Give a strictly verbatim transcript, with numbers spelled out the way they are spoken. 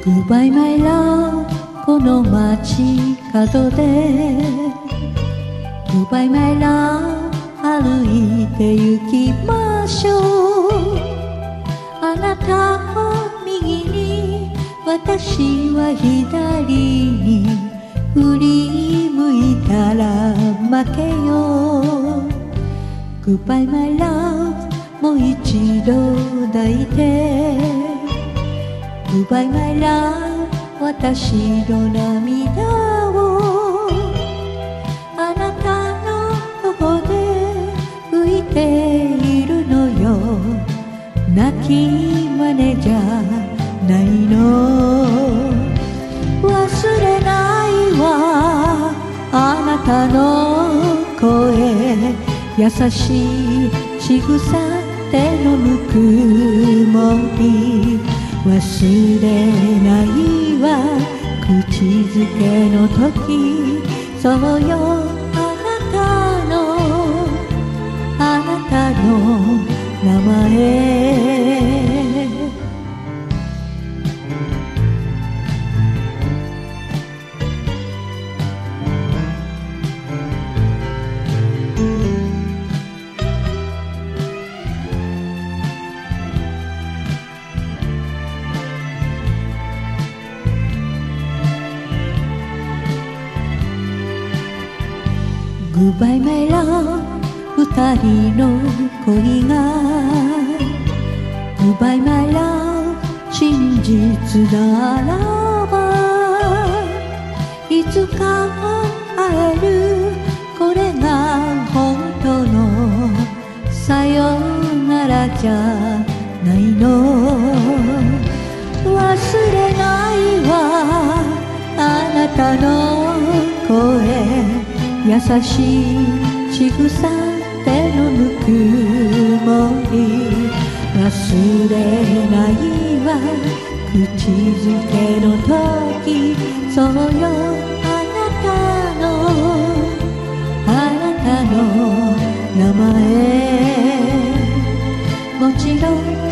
Goodbye my love この街角で Goodbye my love 歩いて行きましょう。あなたは右に私は左に振り向いたら負けよ。 Goodbye my love もう一度抱いて Goodbye my love 私の涙をあなたの頬で拭いているのよ。泣き真似じゃないの。忘れないわあなたの声、優しい仕草手のぬくもり忘れないわ口づけの時。そうよあなたのあなたの名前。Goodbye my love 二人の恋が Goodbye my love 真実ならばいつか会えるこれが本当のさよならじゃないの。忘れないわあなたの声、優しい仕草手のぬくもり忘れないわ口づけの時。そうよあなたのあなたの名前。もちろん